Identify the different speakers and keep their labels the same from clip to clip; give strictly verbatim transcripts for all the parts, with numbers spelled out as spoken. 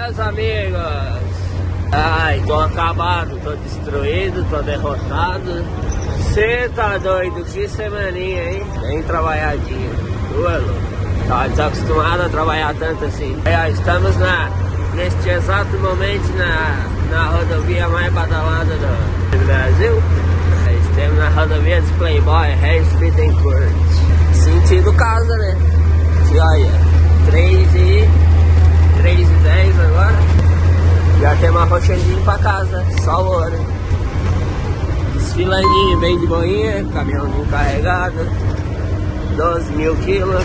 Speaker 1: meus amigos. Ai, tô acabado, tô destruído, tô derrotado. Cê tá doido, que semaninha, hein? Bem trabalhadinho. Tudo. Tava desacostumado a trabalhar tanto assim. Aí, estamos na, neste exato momento na, na rodovia mais badalada do, do Brasil. Estamos na rodovia dos Playboy, respondendo. Sentido casa, né? E olha, três e dez agora. Já tem uma roxandinha pra casa, só o ouro. Desfilandinho bem de boinha, caminhãozinho carregado, doze mil quilos.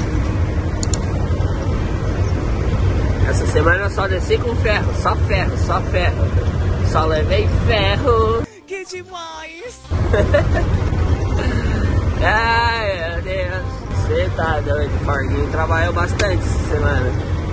Speaker 1: Essa semana eu só desci com ferro, só ferro, só ferro. Só levei ferro.
Speaker 2: Que demais!
Speaker 1: Ai, meu Deus. Você tá doido, o Porquinho trabalhou bastante essa semana.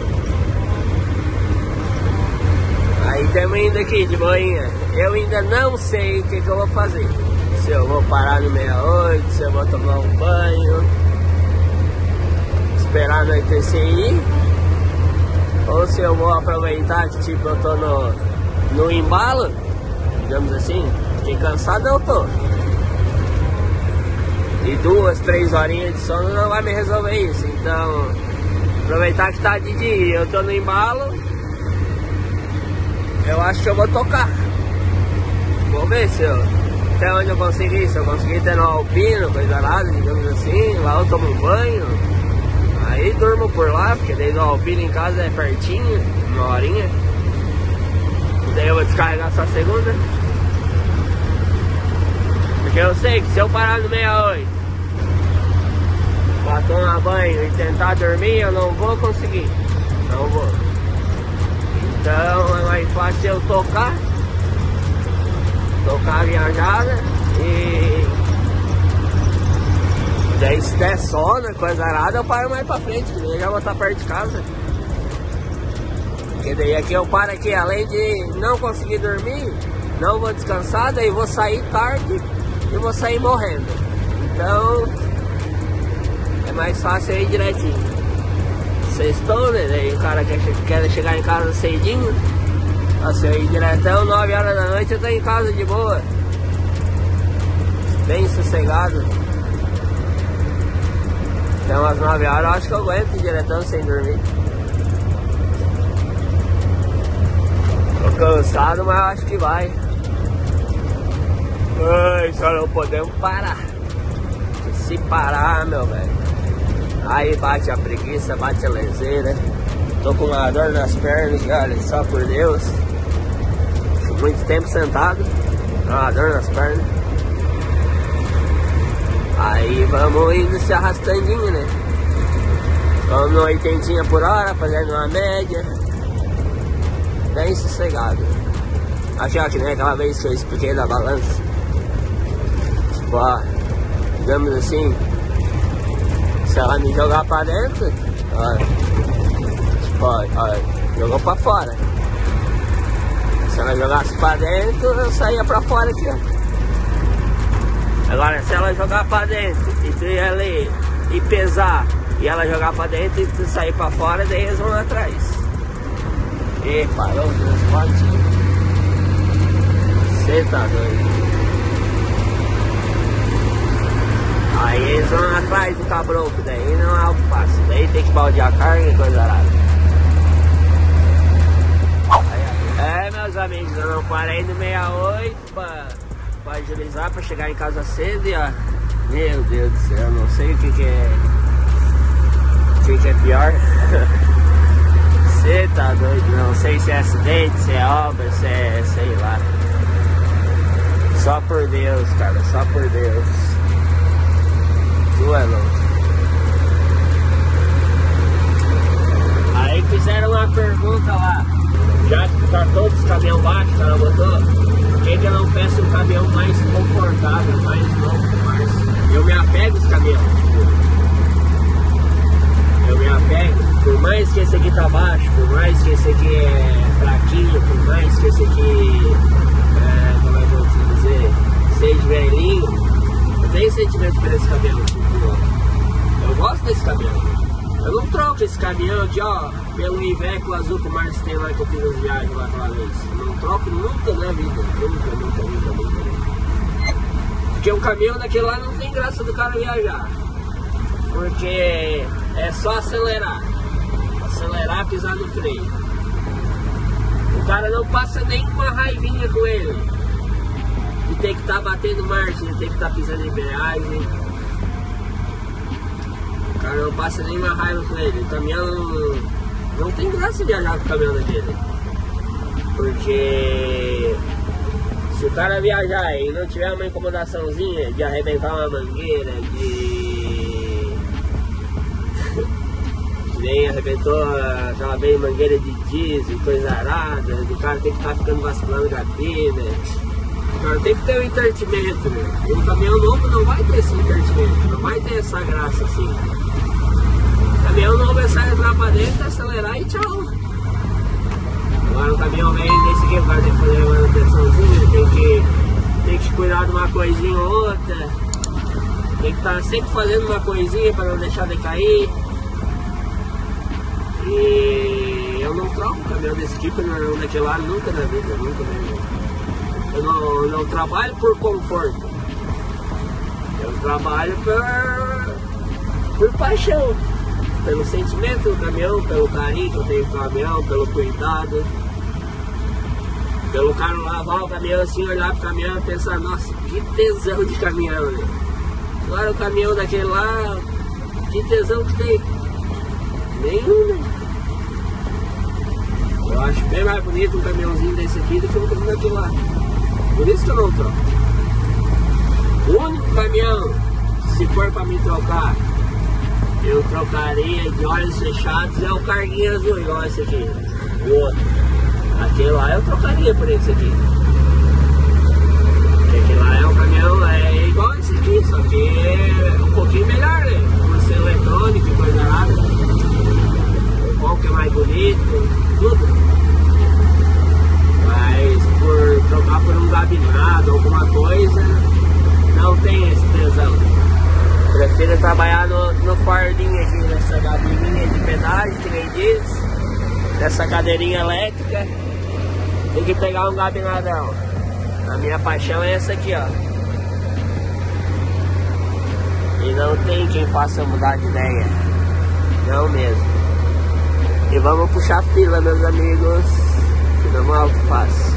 Speaker 1: Aí estamos indo aqui de boinha. Eu ainda não sei o que, que eu vou fazer. Se eu vou parar no sessenta e oito, se eu vou tomar um banho, esperar anoitecer e ir, ou se eu vou aproveitar que tipo eu tô no, no embalo, digamos assim, porque cansado eu tô. E duas, três horinhas de sono não vai me resolver isso. Então, aproveitar que tá de dia, eu tô no embalo, eu acho que eu vou tocar. Vou ver se eu, até onde eu conseguir, se eu conseguir ter no alpino, coisa nada, digamos assim. Lá eu tomo um banho, aí durmo por lá, porque desde o alpino em casa é pertinho, uma horinha. E daí eu vou descarregar só segunda. Porque eu sei que se eu parar no sessenta e oito pra tomar banho e tentar dormir, eu não vou conseguir. Não vou. Então é mais fácil eu tocar. Tocar a viajada. E daí se der sono, coisa arada, eu paro mais pra frente, que eu já vou estar perto de casa. Porque daí aqui eu paro aqui, além de não conseguir dormir, não vou descansar, daí vou sair tarde e vou sair morrendo. Então é mais fácil eu ir direitinho. Sextou, né? Daí o cara quer, quer chegar em casa cedinho. Se eu ir diretão, nove horas da noite eu tô em casa de boa, bem sossegado. Então às nove horas eu acho que eu aguento ir diretão sem dormir. Tô cansado, mas eu acho que vai. Ai, só não podemos parar. Se parar, meu velho, aí bate a preguiça, bate a leseira. Tô com uma dor nas pernas, olha, só por Deus. Fico muito tempo sentado, uma dor nas pernas. Aí vamos indo se arrastandinho, né? Vamos no oitentinha por hora, fazendo uma média. Bem sossegado. Aqui, ó, que nem aquela vez que eu expliquei da balança. Tipo, ó, digamos assim, se ela me jogar pra dentro, ó, tipo, ó, ó, jogou pra fora. Se ela jogasse pra dentro, eu saía pra fora aqui, ó. Agora, se ela jogar pra dentro e tu ir ali e pesar, e ela jogar pra dentro e tu sair pra fora, daí eles vão atrás. E parou o transporte. Você tá doido. Aí eles vão atrás do cabroco, daí não é algo fácil. Daí tem que baldear a carga e coisa arada. É, meus amigos, eu não parei no sessenta e oito pra, pra agilizar, pra chegar em casa cedo e ó, meu Deus do céu, não sei o que que é, o que que é pior. Você tá doido, não sei se é acidente, se é obra, se é, sei lá. Só por Deus, cara, só por Deus. Tu é louco. Aí fizeram uma pergunta lá. Já que tá todos os caminhões baixos, cara, botou, por que que eu não peço um caminhão mais confortável, mais novo, mais... Eu me apego aos caminhões. Eu me apego, por mais que esse aqui tá baixo, por mais que esse aqui é fraquinho, por mais que esse aqui, é, como é que eu vou dizer, seja velhinho, eu tenho sentimento por esse caminhão. Eu gosto desse caminhão. Eu não troco esse caminhão aqui, ó, pelo Iveco azul que o Márcio tem lá, que eu fiz as viagens lá aquela vez. Não troco nunca na vida. Nunca, nunca, nunca, nunca. Porque um caminhão daquele lá não tem graça do cara viajar. Porque é só acelerar. Acelerar, pisar no freio. O cara não passa nem uma raivinha com ele. E tem que estar tá batendo marcha, tem que estar tá pisando em embreagem. O cara não passa nem uma raiva com ele. O caminhão não, não tem graça viajar com o caminhão daquele. Porque se o cara viajar e não tiver uma incomodaçãozinha de arrebentar uma mangueira, de... nem arrebentou aquela bem mangueira de diesel, coisa arada, o cara tem que estar tá ficando vasculando gabina, o cara tem que ter um entortimento, né? E um caminhão novo não vai ter esse entortimento, não vai ter essa graça assim. O caminhão novo é só entrar pra dentro, acelerar e tchau. Agora o caminhão velho desse aqui, o cara tem que fazer uma manutençãozinha, tem que, tem que cuidar de uma coisinha ou outra, tem que estar sempre fazendo uma coisinha para não deixar de cair. E eu não troco um caminhão desse tipo, não, daquele lá nunca na vida, nunca mesmo. Eu não, eu não trabalho por conforto, eu trabalho por, por paixão, pelo sentimento do caminhão, pelo carinho que eu tenho com o caminhão, pelo cuidado. Pelo cara lavar o caminhão assim, olhar pro caminhão e pensar, nossa, que tesão de caminhão, né? Agora o caminhão daquele lá, que tesão que tem? Nenhum, né? Eu acho bem mais bonito um caminhãozinho desse aqui do que um caminhão daquele lá. Por isso que eu não troco. O único caminhão, se for pra me trocar, eu trocaria de olhos fechados, é o carguinho azul, igual esse aqui. O outro. Aquele lá eu trocaria por esse aqui. Aquele lá é um caminhão, é igual esse aqui, só que é um pouquinho melhor, né? Por ser eletrônico e coisa nada. O pão que é mais bonito, tudo. Mas por trocar por um gabinado, alguma coisa, não tem esse tesão. Prefiro trabalhar no, no fardinho aqui, nessa gabininha de pedágio, que nem diz. Dessa cadeirinha elétrica, tem que pegar um gabinadão. A minha paixão é essa aqui, ó. E não tem quem faça mudar de ideia. Não mesmo. E vamos puxar fila, meus amigos, que não é algo fácil.